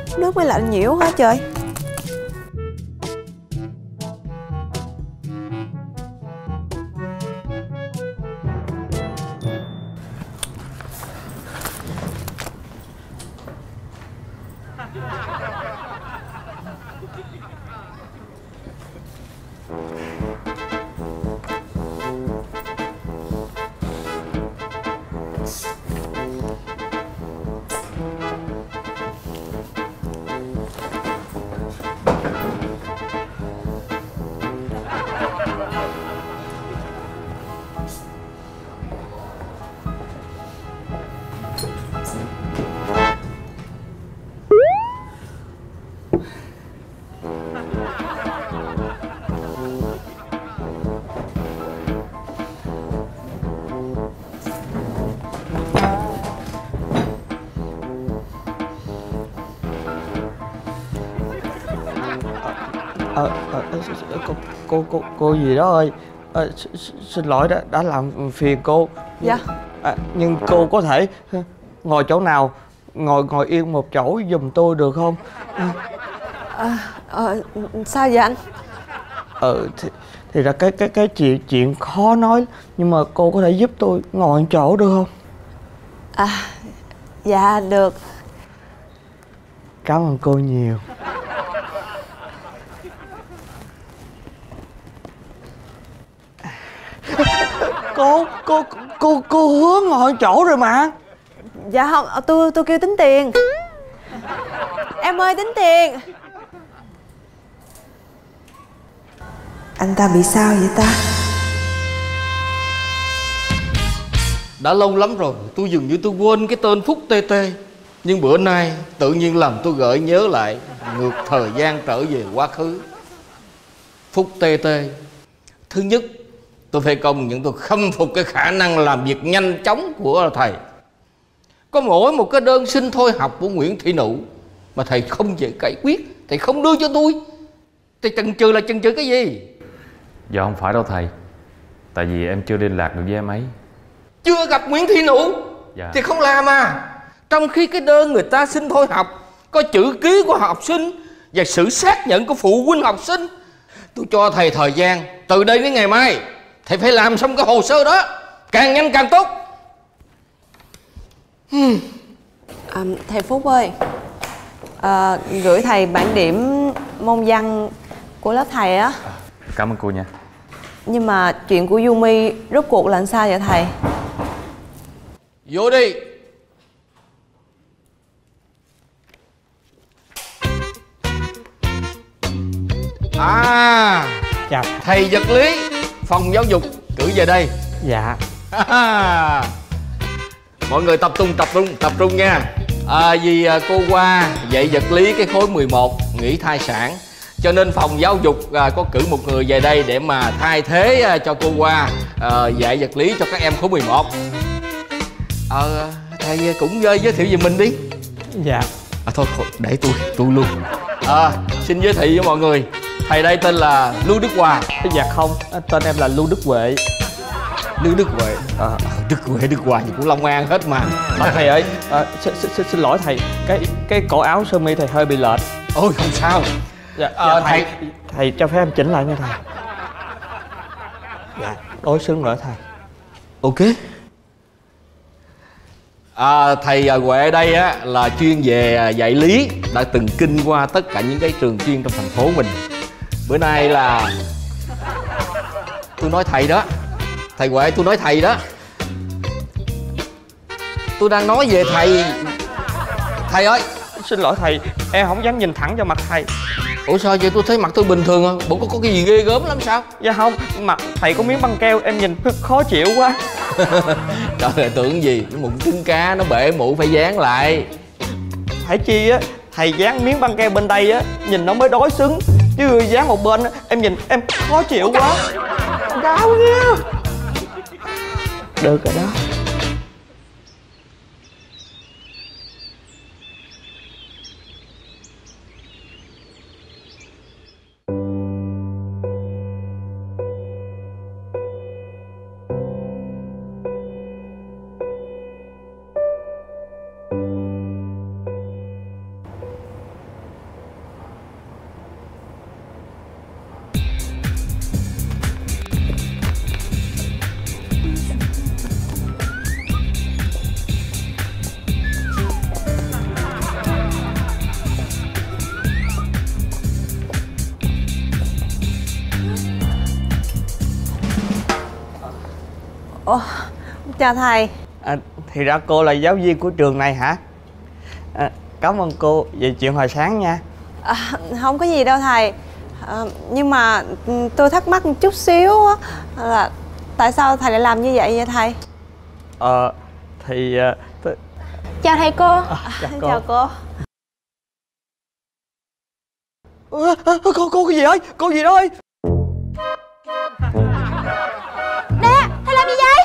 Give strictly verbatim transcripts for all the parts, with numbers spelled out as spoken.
Nước mới lạnh nhiễu hả trời? Ờ, ờ, cô, cô, cô, cô gì đó ơi, à, xin lỗi đã, đã làm phiền cô. Dạ. À, nhưng cô có thể ngồi chỗ nào, ngồi ngồi yên một chỗ giùm tôi được không? À, à, sao vậy anh? Ờ, thì, thì là cái cái cái chuyện chuyện khó nói, nhưng mà cô có thể giúp tôi ngồi chỗ được không? À, dạ được. Cảm ơn cô nhiều. Cô, cô, cô, cô hứa ngồi chỗ rồi mà. Dạ không, tôi tôi kêu tính tiền. Em ơi, tính tiền. Anh ta bị sao vậy ta? Đã lâu lắm rồi tôi dường như tôi quên cái tên Phúc tê tê. Nhưng bữa nay tự nhiên làm tôi gợi nhớ lại, ngược thời gian trở về quá khứ. Phúc tê tê, thứ nhất tôi phải công nhận tôi khâm phục cái khả năng làm việc nhanh chóng của thầy. Có mỗi một cái đơn xin thôi học của Nguyễn Thị Nụ mà thầy không thể giải quyết, thầy không đưa cho tôi. Thầy chần chừ là chần chừ cái gì? Dạ không phải đâu thầy. Tại vì em chưa liên lạc được với em ấy. Chưa gặp Nguyễn Thị Nụ? Dạ. Thì không làm à? Trong khi cái đơn người ta xin thôi học có chữ ký của học sinh và sự xác nhận của phụ huynh học sinh. Tôi cho thầy thời gian từ đây đến ngày mai, thầy phải làm xong cái hồ sơ đó, càng nhanh càng tốt. hmm. à, Thầy Phúc ơi, à, gửi thầy bản điểm môn văn của lớp thầy á. Cảm ơn cô nha. Nhưng mà chuyện của Yumi rốt cuộc là sao vậy thầy? Vô đi. À, Chào. thầy vật lý phòng giáo dục cử về đây. Dạ. Mọi người tập trung tập trung tập trung nha. À, vì cô Hoa dạy vật lý cái khối mười một nghỉ thai sản, cho nên phòng giáo dục à, có cử một người về đây để mà thay thế à, cho cô Hoa à, dạy vật lý cho các em khối mười một. Ờ, à, thầy cũng giới thiệu về mình đi. Dạ. À, thôi, thôi để tôi tôi luôn. À, xin giới thiệu với mọi người, thầy đây tên là Lưu Đức Hòa. Dạ không, tên em là Lưu Đức Huệ. Lưu Đức Huệ. À, Đức Huệ Đức Hòa gì cũng Long An hết mà. À, thầy ơi, à, xin, xin, xin lỗi thầy, cái cái cổ áo sơ mi thầy hơi bị lệch. Ôi không sao. Dạ, à, dạ thầy, thầy thầy cho phép em chỉnh lại nha thầy. Dạ, đối xứng rồi thầy. Ok. À, thầy Huệ đây á là chuyên về dạy lý, đã từng kinh qua tất cả những cái trường chuyên trong thành phố mình. Bữa nay là tôi nói thầy đó, thầy Huệ tôi nói thầy đó. Tôi đang nói về thầy. Thầy ơi, xin lỗi thầy, em không dám nhìn thẳng vào mặt thầy. Ủa sao vậy? Tôi thấy mặt tôi bình thường à. Bộ có, có cái gì ghê gớm lắm sao? Dạ không, mặt thầy có miếng băng keo em nhìn khó chịu quá. Trời ơi, tưởng gì cái mụn trứng cá nó bể mụ phải dán lại. Phải chi á, thầy dán miếng băng keo bên đây á nhìn nó mới đối xứng, chứ dán một bên á em nhìn em khó chịu quá. Đau nha. Được rồi đó. Ồ, chào thầy. À, thì ra cô là giáo viên của trường này hả? À, cảm ơn cô về chuyện hồi sáng nha. À, không có gì đâu thầy. À, nhưng mà tôi thắc mắc một chút xíu á, là tại sao thầy lại làm như vậy vậy thầy? Ờ thì uh, chào thầy cô. À, chào cô. Chào cô. À, à, cô cô cái gì ơi? Cô gì đó ơi? Nè, thầy làm gì vậy?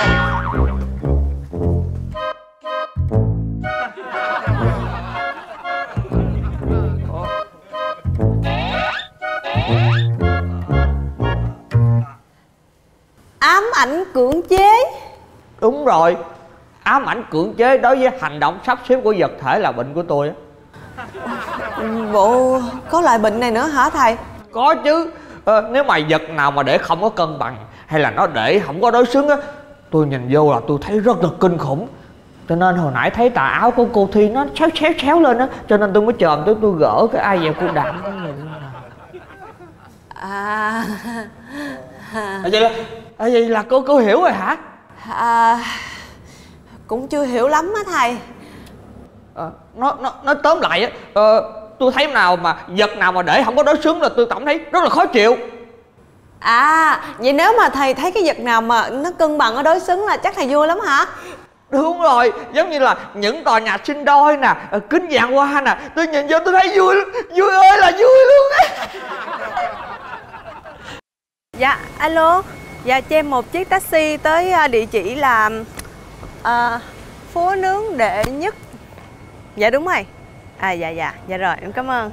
Ám ảnh cưỡng chế. Đúng rồi, ám ảnh cưỡng chế đối với hành động sắp xếp của vật thể là bệnh của tôi á. Bộ có loại bệnh này nữa hả thầy? Có chứ. Ờ, nếu mà vật nào mà để không có cân bằng hay là nó để không có đối xứng á, tôi nhìn vô là tôi thấy rất là kinh khủng. Cho nên hồi nãy thấy tà áo của cô Thi nó xéo xéo xéo lên á, cho nên tôi mới chồm tới tôi gỡ cái ai về cô đặng cái nhìn. À, à vậy là à, vậy là cô cô hiểu rồi hả? À, cũng chưa hiểu lắm á thầy. À, nó nó nó tóm lại á, ờ, tôi thấy nào mà vật nào mà để không có đối xứng là tôi cảm thấy rất là khó chịu. À, vậy nếu mà thầy thấy cái vật nào mà nó cân bằng, nó đối xứng là chắc thầy vui lắm hả? Đúng rồi, giống như là những tòa nhà sinh đôi nè, kính vàng hoa nè, tôi nhìn vô tôi thấy vui, vui ơi là vui luôn á. Dạ, alo. Dạ, cho em một chiếc taxi tới địa chỉ là à, phố nướng đệ nhất. Dạ đúng rồi. À dạ dạ, dạ rồi, em cảm ơn.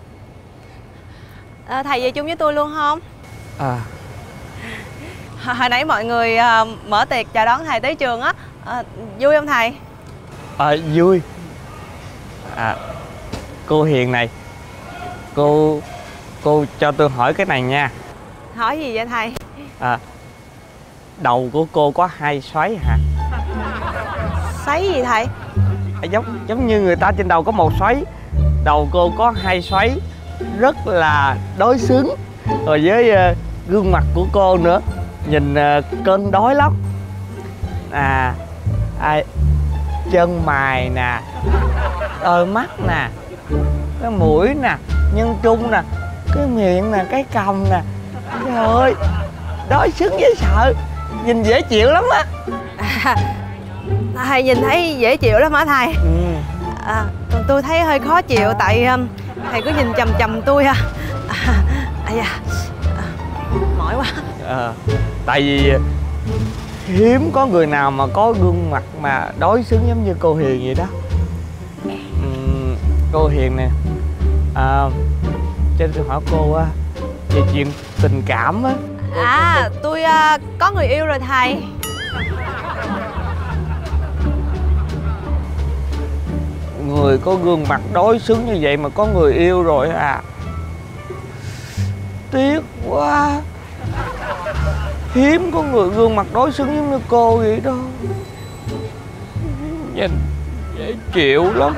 À, thầy về chung với tôi luôn không? À, hồi nãy mọi người à, mở tiệc chào đón thầy tới trường á, à, vui không thầy? À, vui. À, cô Hiền này, cô cô cho tôi hỏi cái này nha. Hỏi gì vậy thầy? À, đầu của cô có hai xoáy hả? Xoáy gì thầy? À, giống giống như người ta trên đầu có một xoáy, đầu cô có hai xoáy, rất là đối xứng. Rồi với uh, gương mặt của cô nữa, nhìn uh, cân đối lắm. À, à chân mày nè, đôi mắt nè, cái mũi nè, nhân trung nè, cái miệng nè, cái cằm nè. Trời ơi, đối xứng dễ sợ, nhìn dễ chịu lắm á. À, thầy nhìn thấy dễ chịu lắm hả thầy? Ừ. À, còn tôi thấy hơi khó chịu tại um, thầy cứ nhìn chằm chằm tôi à. À, à, dạ. À, mỏi quá. À, tại vì hiếm có người nào mà có gương mặt mà đối xứng giống như cô Hiền vậy đó. Uhm, cô Hiền nè, à, cho tôi hỏi cô á về chuyện tình cảm á. À, tôi uh, có người yêu rồi thầy. Người có gương mặt đối xứng như vậy mà có người yêu rồi à? Tiếc quá. Hiếm có người gương mặt đối xứng giống như cô vậy đó. Nhìn dễ chịu lắm.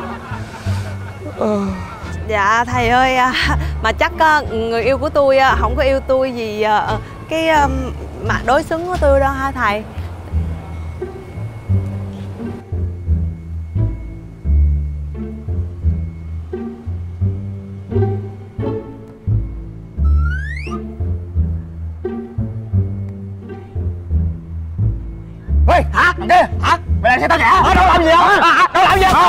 Ờ. Dạ thầy ơi, mà chắc người yêu của tôi không có yêu tôi vì cái mặt đối xứng của tôi đâu hả thầy? Ê, hả? Thằng kia, hả? Mày làm sao tao vậy? Ờ, đâu làm gì đâu? À, đâu làm gì đâu?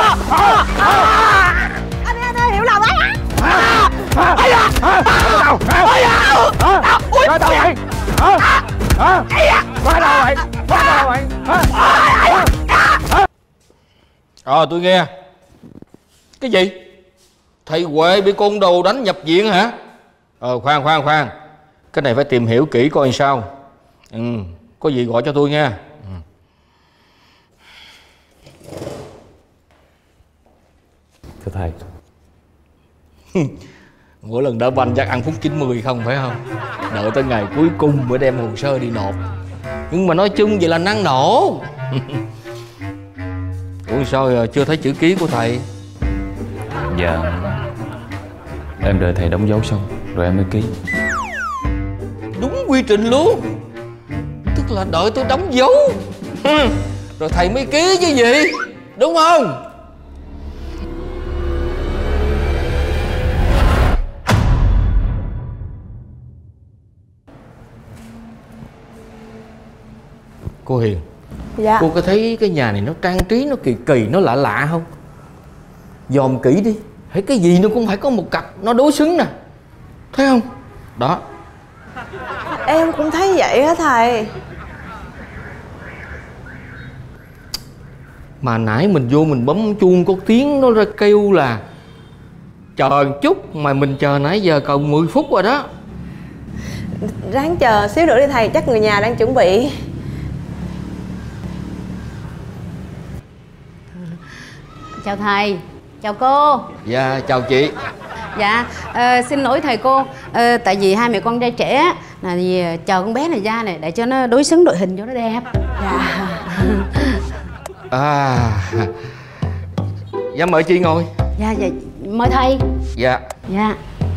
Anh anh ơi, hiểu lầm ấy á. Ây da! Đâu? Ây da! Ui, tao vậy? Hả? Hả? Qua đâu vậy? Qua đâu vậy? Hả? Ờ, tôi nghe. Cái gì? Thầy Huệ bị con đồ đánh nhập viện hả? Ờ, khoan khoan khoan. Cái này phải tìm hiểu kỹ coi sao. Ừ, có gì gọi cho tôi nha. Thưa thầy. Mỗi lần đá banh chắc ăn phút chín mươi không phải không? Đợi tới ngày cuối cùng mới đem hồ sơ đi nộp. Nhưng mà nói chung vậy là năng nổ. Ủa sao chưa thấy chữ ký của thầy? Dạ, em đợi thầy đóng dấu xong rồi em mới ký. Đúng quy trình luôn. Tức Tức là đợi tôi đóng dấu rồi thầy mới ký chứ gì, đúng không? Cô Hiền. Dạ. Cô có thấy cái nhà này nó trang trí nó kỳ kỳ, nó lạ lạ không? Dòm kỹ đi, thấy cái gì nó cũng phải có một cặp nó đối xứng nè, thấy không? Đó. Em cũng thấy vậy á thầy. Mà nãy mình vô mình bấm chuông có tiếng nó ra kêu là chờ chút, mà mình chờ nãy giờ còn mười phút rồi đó. Ráng chờ xíu nữa đi thầy, chắc người nhà đang chuẩn bị. Chào thầy, chào cô. Dạ, chào chị. Dạ, ờ, xin lỗi thầy cô, ờ, tại vì hai mẹ con trai trẻ là vì chờ con bé này ra này để cho nó đối xứng đội hình cho nó đẹp. Dạ. À, dạ mời chị ngồi. Dạ, dạ, mời thầy. Dạ. Dạ.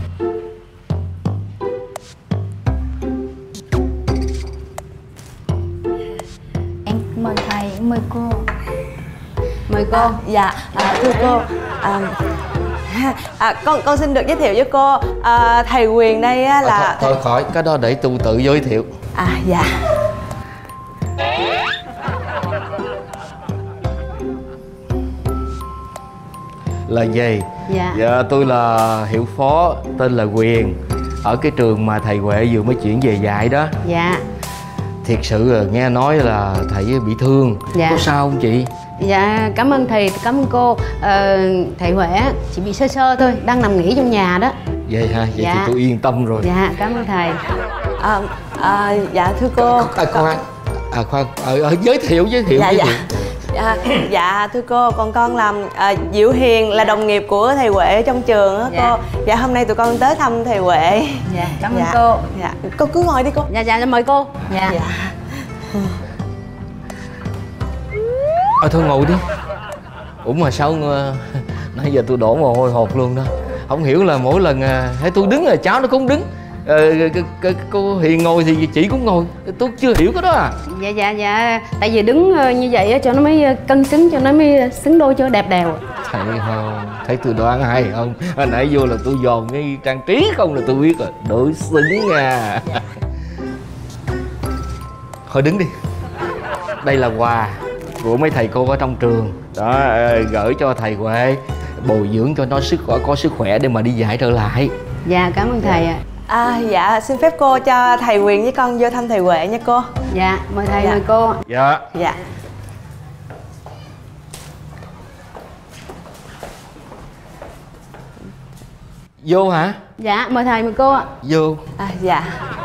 Em mời thầy, em mời cô. Mời cô. À, dạ, à, thưa cô, à, à, con con xin được giới thiệu với cô, à, thầy Quyền đây á, là À, thôi, thôi khỏi, cái đó để tôi tự giới thiệu. À dạ. Là gì? Dạ. Dạ, tôi là hiệu phó, tên là Quyền, ở cái trường mà thầy Huệ vừa mới chuyển về dạy đó. Dạ. Thiệt sự là nghe nói là thầy bị thương. Dạ. Có sao không chị? Dạ, cảm ơn thầy, cảm ơn cô. ờ, Thầy Huệ chỉ bị sơ sơ thôi, đang nằm nghỉ trong nhà đó. Vậy ha, vậy Dạ. thì tôi yên tâm rồi. Dạ, cảm ơn thầy. À, à, dạ thưa cô. À, khoan, à, khoan, à, à, giới thiệu, giới thiệu, Dạ giới dạ. thiệu. À, dạ thưa cô, còn con làm à, Diệu Hiền, là đồng nghiệp của thầy Huệ ở trong trường á. Dạ. Cô. Dạ hôm nay tụi con tới thăm thầy Huệ. Dạ, cảm ơn Dạ. cô. Dạ, cô cứ ngồi đi cô. Dạ, dạ, mời cô. Dạ. Dạ. À, thôi ngồi đi. Ủa mà sao uh, nãy giờ tôi đổ mồ hôi hột luôn đó. Không hiểu là mỗi lần uh, thấy tôi đứng là cháu nó cũng đứng. Uh, cô Hiền ngồi thì chị cũng ngồi. Tôi chưa hiểu cái đó à. Dạ, dạ, dạ. Tại vì đứng ờ, như vậy á, cho nó mới cân xứng, cho nó mới xứng đôi, cho đẹp đều. Thấy không? Thấy tôi đoán hay không? Hồi nãy vô là tôi dòm cái trang trí không là tôi biết rồi. Đối xứng nha. Thôi đứng đi. Đây là quà của mấy thầy cô ở trong trường đó, gửi cho thầy Huệ bồi dưỡng cho nó sức khỏe, có sức khỏe để mà đi dạy trở lại. Dạ, cảm ơn thầy ạ. À, dạ xin phép cô cho thầy Quyền với con vô thăm thầy Huệ nha cô. Dạ, mời thầy, Dạ. mời cô. Dạ. Dạ. Vô hả? Dạ, mời thầy, mời cô ạ. Vô. À, dạ.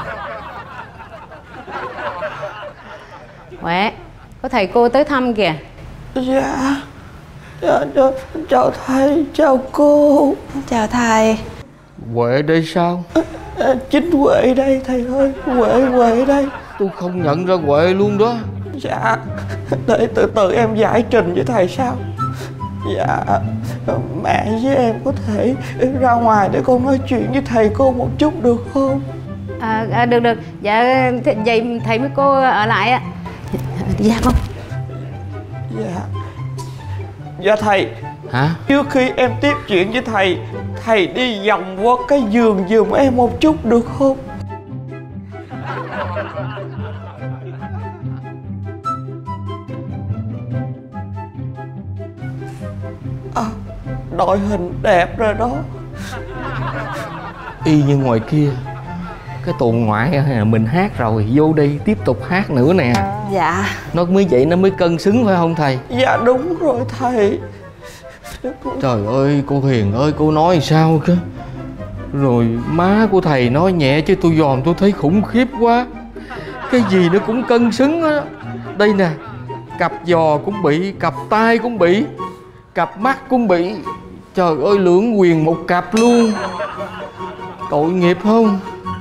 Huệ, có thầy cô tới thăm kìa. Dạ. Dạ, chào, chào thầy, chào cô. Chào thầy. Huệ đây sao? À, à, chính Huệ đây thầy ơi, Huệ Huệ đây. Tôi không nhận ra Huệ luôn đó. Dạ, để từ từ em giải trình với thầy sau. Dạ, mẹ với em có thể ra ngoài để con nói chuyện với thầy cô một chút được không? À, à, được, được. Dạ, th vậy thầy với cô ở lại ạ. Dạ con. Dạ. Dạ thầy. Hả? Trước khi em tiếp chuyện với thầy, thầy đi vòng qua cái giường giùm em một chút được không? À, đội hình đẹp rồi đó. Y như ngoài kia. Cái tuồng ngoại mình hát rồi, vô đây tiếp tục hát nữa nè. Dạ. Nó mới vậy nó mới cân xứng phải không thầy? Dạ đúng rồi thầy. Trời ơi cô Hiền ơi, cô nói sao cơ? Rồi má của thầy nói nhẹ chứ tôi dòm tôi thấy khủng khiếp quá. Cái gì nó cũng cân xứng á. Đây nè, cặp giò cũng bị, cặp tai cũng bị, cặp mắt cũng bị. Trời ơi, lưỡng quyền một cặp luôn. Tội nghiệp không?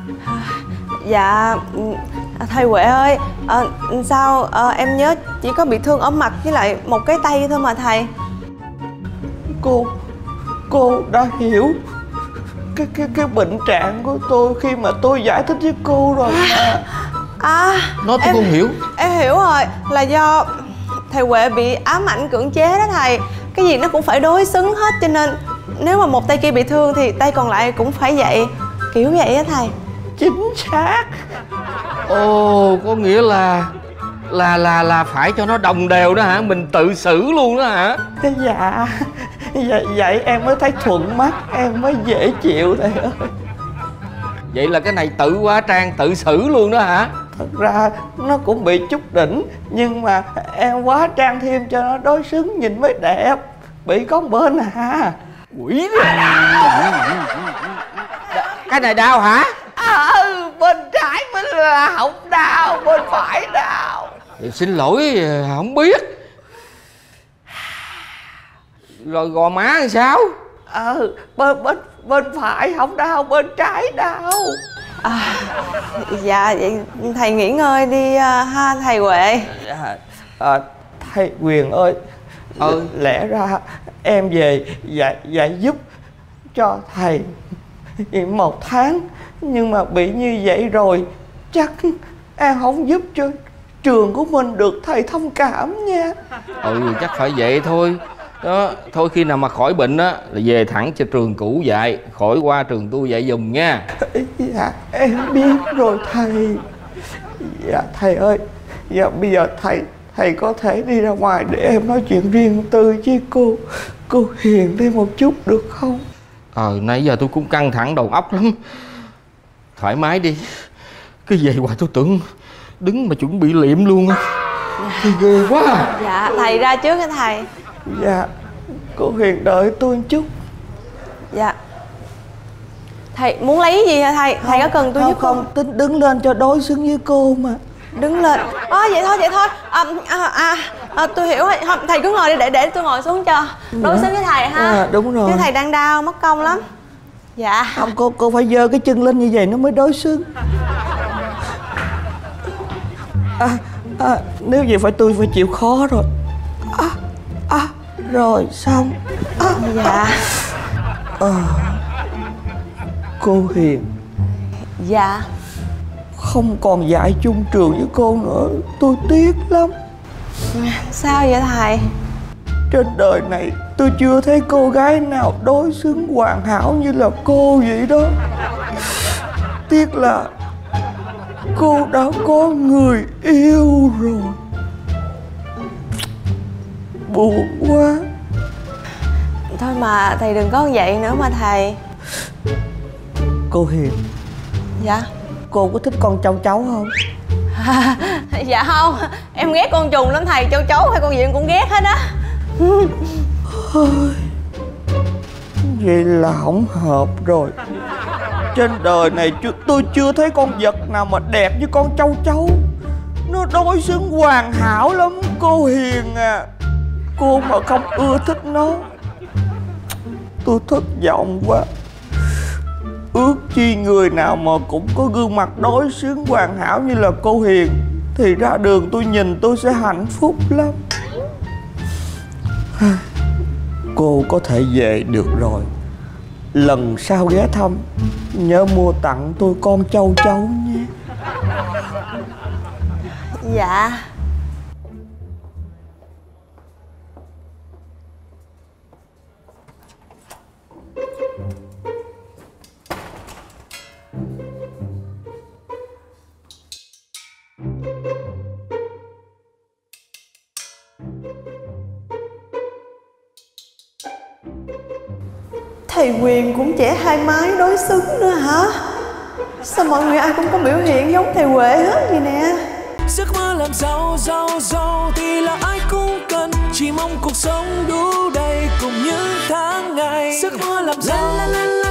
Dạ thầy Huệ ơi, à, sao à, em nhớ chỉ có bị thương ở mặt với lại một cái tay thôi mà thầy. Cô Cô đã hiểu cái cái cái bệnh trạng của tôi khi mà tôi giải thích với cô rồi mà. À Nói tôi em, không hiểu. Em hiểu rồi, là do thầy Huệ bị ám ảnh cưỡng chế đó thầy. Cái gì nó cũng phải đối xứng hết, cho nên nếu mà một tay kia bị thương thì tay còn lại cũng phải vậy. Kiểu vậy á thầy. Chính xác. Ồ, có nghĩa là Là là là phải cho nó đồng đều đó hả? Mình tự xử luôn đó hả? Dạ. Vậy, vậy em mới thấy thuận mắt, em mới dễ chịu thầy ơi. Vậy là cái này tự hóa trang, tự xử luôn đó hả? Thật ra nó cũng bị chút đỉnh, nhưng mà em hóa trang thêm cho nó đối xứng nhìn mới đẹp. Bị con bên à. Quỷ cái này đau hả? Ừ, bên trái mới là không đau, bên phải đau. Xin lỗi, không biết. Rồi gò má làm sao? Ừ, bên bên bên phải không đau, bên trái đau. À, dạ vậy thầy nghỉ ngơi đi ha thầy Huệ. Dạ, à, thầy Quyền ơi, ừ. lẽ ra em về dạy dạy giúp cho thầy một tháng, nhưng mà bị như vậy rồi chắc em không giúp cho trường của mình được thầy thông cảm nha. Ừ, chắc phải vậy thôi. Đó, thôi khi nào mà khỏi bệnh á là về thẳng cho trường cũ dạy, khỏi qua trường tôi dạy dùm nha. Dạ em biết rồi thầy. Dạ thầy ơi, dạ bây giờ thầy thầy có thể đi ra ngoài để em nói chuyện riêng tư với cô cô Hiền đây một chút được không? Ờ, nãy giờ tôi cũng căng thẳng đầu óc lắm. Thoải mái đi. Cái về hoài tôi tưởng đứng mà chuẩn bị liệm luôn á. Thì ghê quá. Dạ thầy ra trước hả thầy? Dạ, cô Hiền đợi tôi một chút. Dạ. Thầy muốn lấy gì hả thầy? Thầy có cần tôi không, giúp không? Không, tính đứng lên cho đối xứng với cô mà. Đứng lên. Ơ à, vậy thôi, vậy thôi. À, à, à, à, tôi hiểu rồi. Không, thầy cứ ngồi đi để để tôi ngồi xuống cho. Đối xứng với thầy ha. À, đúng rồi. Chứ thầy đang đau, mất công lắm. Dạ. Không, cô cô phải giơ cái chân lên như vậy nó mới đối xứng. À, à, nếu vậy phải tôi phải chịu khó rồi. À, à, rồi xong. À, dạ. À, cô Hiền. Dạ. Không còn dạy chung trường với cô nữa, tôi tiếc lắm. Sao vậy thầy? Trên đời này tôi chưa thấy cô gái nào đối xứng hoàn hảo như là cô vậy đó. Tiếc là cô đã có người yêu rồi. Buồn quá. Thôi mà thầy đừng có vậy nữa mà thầy. Cô Hiền. Dạ. Cô có thích con châu chấu không? À, dạ không. Em ghét con trùng lắm thầy. Châu chấu hay con gì em cũng ghét hết á. Vậy là không hợp rồi. Trên đời này tôi chưa thấy con vật nào mà đẹp như con châu chấu. Nó đối xứng hoàn hảo lắm cô Hiền à. Cô mà không ưa thích nó, tôi thất vọng quá. Ước chi người nào mà cũng có gương mặt đối xứng hoàn hảo như là cô Hiền thì ra đường tôi nhìn tôi sẽ hạnh phúc lắm. Cô có thể về được rồi. Lần sau ghé thăm nhớ mua tặng tôi con châu chấu nhé. Dạ. Thầy Quyền cũng trẻ hai mái đối xứng nữa hả? Sao mọi người ai cũng có biểu hiện giống thầy Huệ hết vậy nè? Giấc mơ làm giàu giàu giàu thì là ai cũng cần, chỉ mong cuộc sống đủ đầy cùng những tháng ngày. Giấc mơ làm giàu